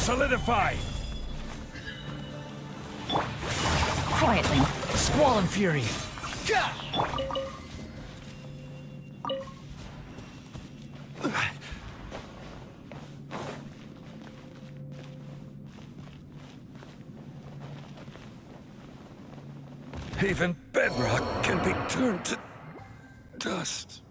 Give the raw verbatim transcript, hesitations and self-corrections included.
solidify! Quietly. Squall and fury. Even bedrock can be turned to dust.